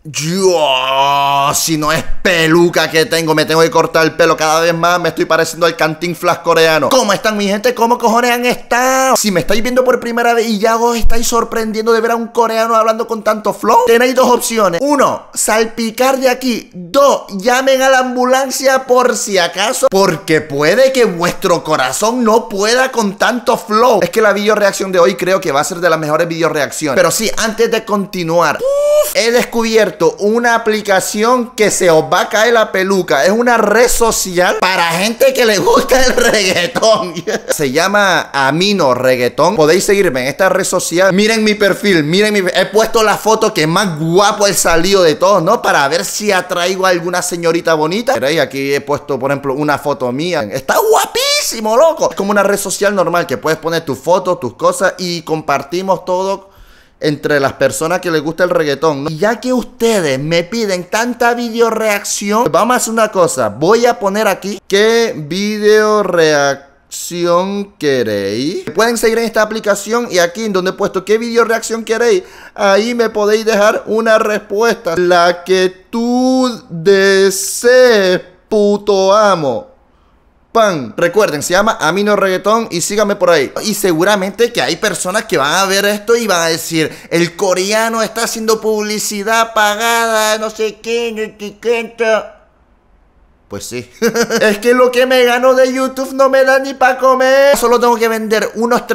Yo, si no es peluca que tengo, me tengo que cortar el pelo cada vez más. Me estoy pareciendo al Cantinflas coreano. ¿Cómo están mi gente? ¿Cómo cojones han estado? Si me estáis viendo por primera vez y ya os estáis sorprendiendo de ver a un coreano hablando con tanto flow, tenéis dos opciones. Uno, salpicar de aquí. Dos, llamen a la ambulancia por si acaso, porque puede que vuestro corazón no pueda con tanto flow. Es que la video reacción de hoy creo que va a ser de las mejores video reacciones. Pero sí, antes de continuar, he descubierto una aplicación que se os va a caer la peluca. Es una red social para gente que le gusta el reggaetón. Se llama Amino Reggaetón. Podéis seguirme en esta red social. Miren mi perfil, he puesto la foto que más guapo he salido de todos, ¿no? Para ver si atraigo a alguna señorita bonita. Veréis, aquí he puesto, por ejemplo, una foto mía. Está guapísimo, loco. Es como una red social normal que puedes poner tus fotos, tus cosas y compartimos todo entre las personas que les gusta el reggaetón, ¿no? Y ya que ustedes me piden tanta video reacción, vamos a hacer una cosa. Voy a poner aquí ¿qué video reacción queréis? Pueden seguir en esta aplicación y aquí en donde he puesto ¿qué video reacción queréis? Ahí me podéis dejar una respuesta. La que tú desees, puto amo. Pan. Recuerden, se llama Amino Reggaetón y síganme por ahí. Y seguramente que hay personas que van a ver esto y van a decir, el coreano está haciendo publicidad pagada, no sé qué, no te cuenta. Pues sí. Es que lo que me gano de YouTube no me da ni para comer. Solo tengo que vender unos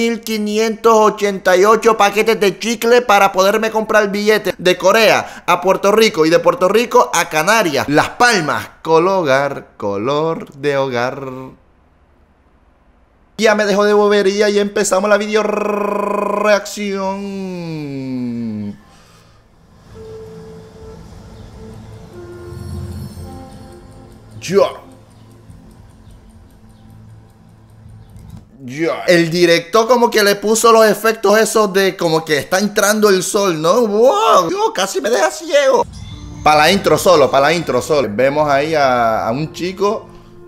3.588 paquetes de chicle para poderme comprar el billete de Corea a Puerto Rico y de Puerto Rico a Canarias. Las Palmas. Color de hogar. Ya me dejo de bobería y empezamos la video reacción. El director como que le puso los efectos esos de como que está entrando el sol, ¿no? ¡Wow! Casi me deja ciego. Para la intro solo. Vemos ahí a un chico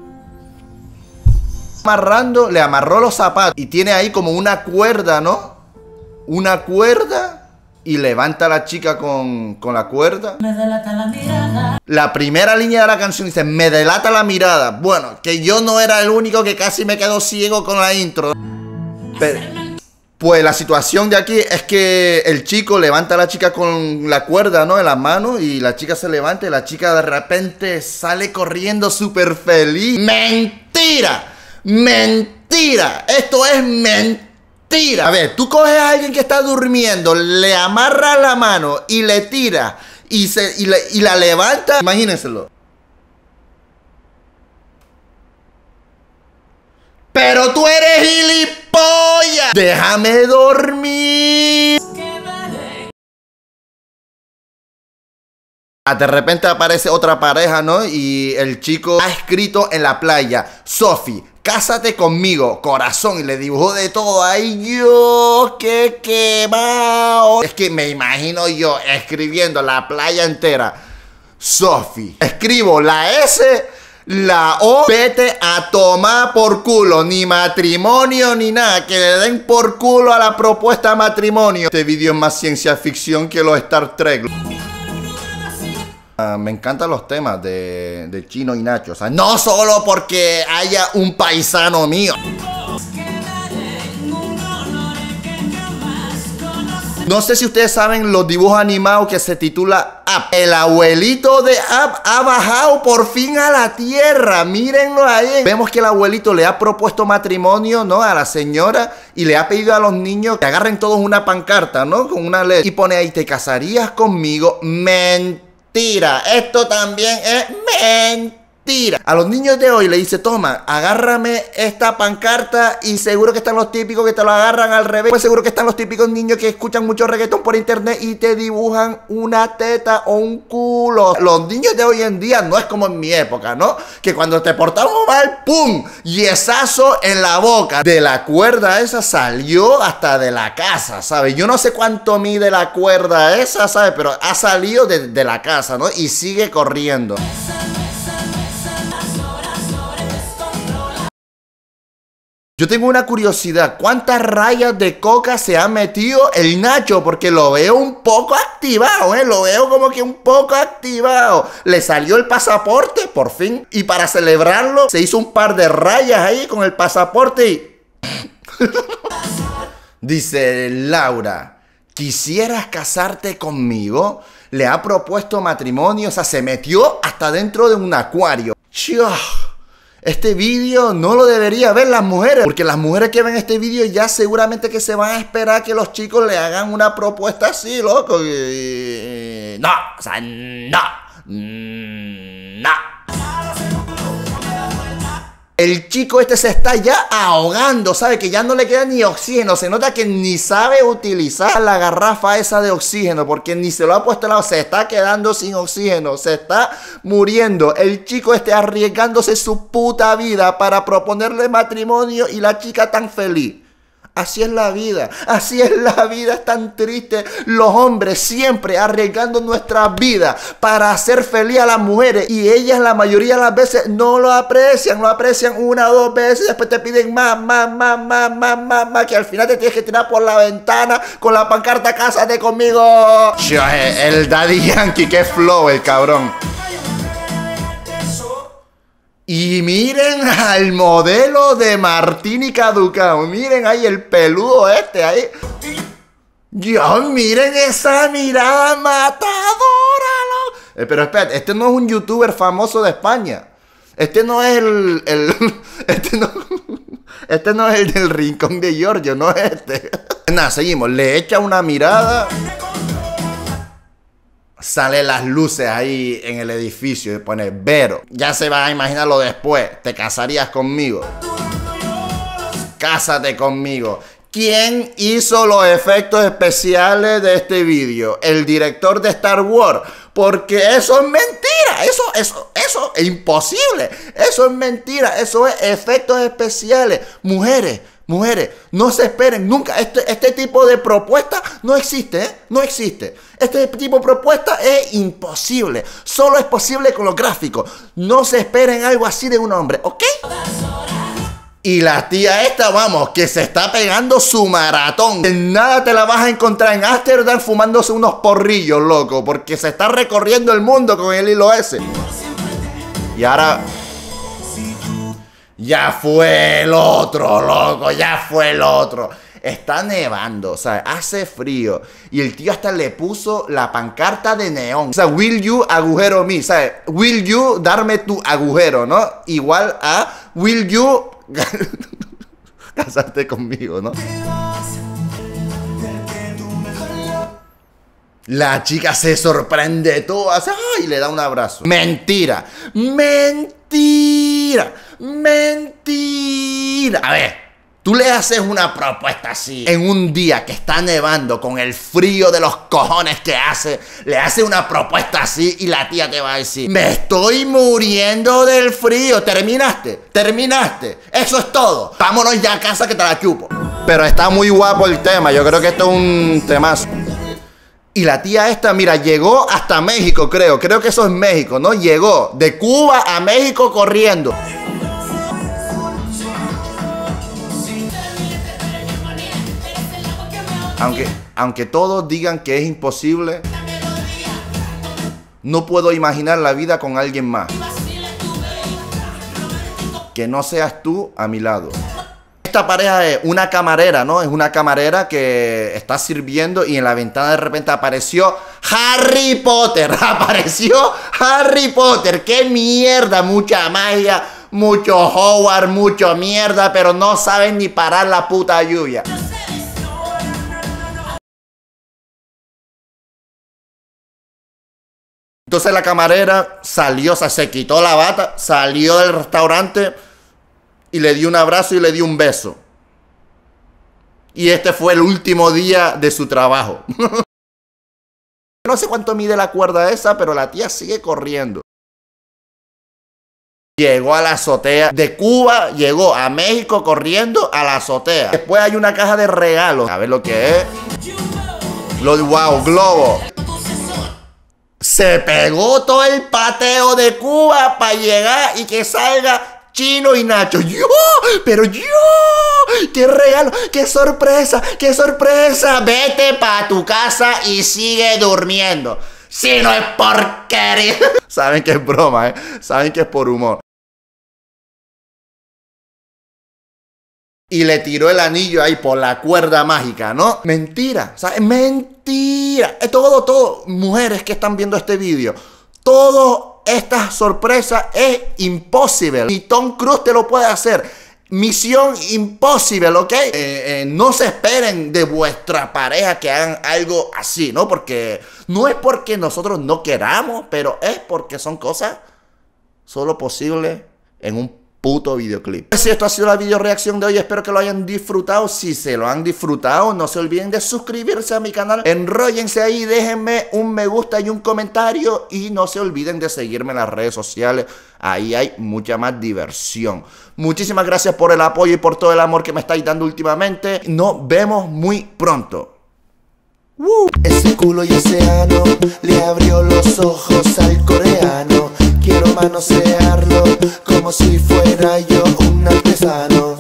amarrando, le amarró los zapatos y tiene ahí como una cuerda, ¿no? Una cuerda. Y levanta a la chica con la cuerda. Me delata la mirada. La primera línea de la canción dice, me delata la mirada. Bueno, que yo no era el único que casi me quedó ciego con la intro. Pero, pues la situación de aquí es que el chico levanta a la chica con la cuerda, ¿no? En las manos. Y la chica se levanta y la chica de repente sale corriendo súper feliz. ¡Mentira! ¡Mentira! Esto es mentira. A ver, tú coges a alguien que está durmiendo, le amarras la mano y le tiras y la levanta. Imagínenselo. Pero tú eres gilipollas. Déjame dormir. De repente aparece otra pareja, ¿no? Y el chico ha escrito en la playa, Sofi, cásate conmigo, corazón, y le dibujó de todo. ¡Ay, yo! ¡Qué quemado! Es que me imagino yo escribiendo la playa entera, Sofi. Escribo la S, la O, vete a tomar por culo. Ni matrimonio ni nada, que le den por culo a la propuesta de matrimonio. Este video es más ciencia ficción que los Star Trek. Me encantan los temas de Chino y Nacho. O sea, no solo porque haya un paisano mío. No sé si ustedes saben los dibujos animados que se titula Up. El abuelito de Up ha bajado por fin a la tierra. Mírenlo ahí. Vemos que el abuelito le ha propuesto matrimonio, ¿no? A la señora y le ha pedido a los niños que agarren todos una pancarta, ¿no? Con una letra. Y pone ahí, ¿te casarías conmigo? Mentira. Esto también es mentira. A los niños de hoy le dice, toma, agárrame esta pancarta y seguro que están los típicos que te lo agarran al revés. Pues seguro que están los típicos niños que escuchan mucho reggaetón por internet y te dibujan una teta o un culo. Los niños de hoy en día no es como en mi época, ¿no? Que cuando te portamos mal, ¡pum! Yesazo en la boca. De la cuerda esa salió hasta de la casa, ¿sabes? Yo no sé cuánto mide la cuerda esa, ¿sabes? Pero ha salido de la casa, ¿no? Y sigue corriendo. Yo tengo una curiosidad, ¿cuántas rayas de coca se ha metido el Nacho? Porque lo veo un poco activado, lo veo como que un poco activado. Le salió el pasaporte, por fin, y para celebrarlo se hizo un par de rayas ahí con el pasaporte y... Dice Laura, ¿quisieras casarte conmigo? Le ha propuesto matrimonio, o sea, se metió hasta dentro de un acuario. Este vídeo no lo debería ver las mujeres, porque las mujeres que ven este vídeo ya seguramente que se van a esperar que los chicos le hagan una propuesta así, loco. No, o sea, no. El chico este se está ya ahogando, ¿sabe? Que ya no le queda ni oxígeno. Se nota que ni sabe utilizar la garrafa esa de oxígeno, porque ni se lo ha puesto al lado. Se está quedando sin oxígeno, se está muriendo. El chico este arriesgándose su puta vida para proponerle matrimonio y la chica tan feliz. Así es la vida, es tan triste. Los hombres siempre arriesgando nuestra vida para hacer feliz a las mujeres y ellas la mayoría de las veces no lo aprecian una o dos veces, después te piden más, que al final te tienes que tirar por la ventana con la pancarta "Cásate conmigo". El Daddy Yankee, qué flow el cabrón. Y miren al modelo de Martini Caducao. Miren ahí el peludo este ahí. Dios, miren esa mirada matadora. Pero espérate, este no es un youtuber famoso de España. Este no es este no es el del Rincón de Giorgio, no es este. Nada, seguimos. Le echa una mirada. Sale las luces ahí en el edificio y pone Vero. Ya se van a imaginarlo después. Te casarías conmigo. Cásate conmigo. ¿Quién hizo los efectos especiales de este vídeo? El director de Star Wars. Porque eso es mentira. Eso es imposible. Eso es mentira. Eso es efectos especiales. Mujeres, no se esperen nunca. Este tipo de propuesta no existe, no existe. Este tipo de propuesta es imposible. Solo es posible con los gráficos. No se esperen algo así de un hombre, ¿ok? Y la tía esta, vamos, que se está pegando su maratón. En nada te la vas a encontrar en Ámsterdam fumándose unos porrillos, loco. Porque se está recorriendo el mundo con el hilo ese. Y ahora... ya fue el otro, loco, ya fue el otro. Está nevando, o sea, hace frío. Y el tío hasta le puso la pancarta de neón. O sea, will you agujero me, ¿sabes? Will you darme tu agujero, ¿no? Igual a will you casarte conmigo, ¿no? La chica se sorprende todo, hace ¡ay! Y le da un abrazo. Mentira, mentira, mentira. A ver, tú le haces una propuesta así en un día que está nevando con el frío de los cojones que hace. Le haces una propuesta así y la tía te va a decir: me estoy muriendo del frío. ¿Terminaste? Eso es todo. Vámonos ya a casa que te la chupo. Pero está muy guapo el tema. Yo creo que esto es un temazo. Y la tía esta, mira, llegó hasta México, creo que eso es México, ¿no? Llegó de Cuba a México corriendo. Aunque todos digan que es imposible, no puedo imaginar la vida con alguien más que no seas tú a mi lado. Esta pareja es una camarera, ¿no? Es una camarera que está sirviendo y en la ventana de repente apareció Harry Potter. Apareció Harry Potter. ¡Qué mierda! Mucha magia, mucho Hogwarts, mucho mierda, pero no saben ni parar la puta lluvia. Entonces la camarera salió, o sea, se quitó la bata, salió del restaurante y le dio un abrazo y le dio un beso. Y este fue el último día de su trabajo. No sé cuánto mide la cuerda esa, pero la tía sigue corriendo. Llegó a la azotea de Cuba, llegó a México corriendo a la azotea. Después hay una caja de regalos. A ver lo que es. Wow, globo. Se pegó todo el pateo de Cuba para llegar y que salga Chino y Nacho. ¡Yo! ¡Pero yo! ¡Qué regalo! ¡Qué sorpresa! ¡Qué sorpresa! Vete pa' tu casa y sigue durmiendo. Si no es porquería. Saben que es broma, saben que es por humor. Y le tiró el anillo ahí por la cuerda mágica, ¿no? Mentira, ¿sabes? Mentira. Todo, mujeres que están viendo este vídeo, todo esta sorpresa es imposible. Ni Tom Cruise te lo puede hacer. Misión imposible, ¿ok? No se esperen de vuestra pareja que hagan algo así, ¿no? Porque no es porque nosotros no queramos, pero es porque son cosas solo posibles en un puto videoclip. Si esto ha sido la video reacción de hoy, espero que lo hayan disfrutado. Si se lo han disfrutado, no se olviden de suscribirse a mi canal. Enróllense ahí, déjenme un me gusta y un comentario. Y no se olviden de seguirme en las redes sociales. Ahí hay mucha más diversión. Muchísimas gracias por el apoyo y por todo el amor que me estáis dando últimamente. Nos vemos muy pronto. Ese culo y ese ano le abrió los ojos al coreano. Quiero manosearlo como si fuera yo un artesano.